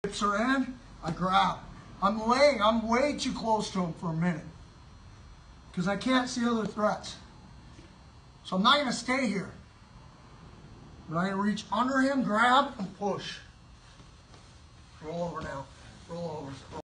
Hips are in, I grab. I'm way too close to him for a minute because I can't see other threats. So I'm not going to stay here. But I'm going to reach under him, grab, and push. Roll over now. Roll over.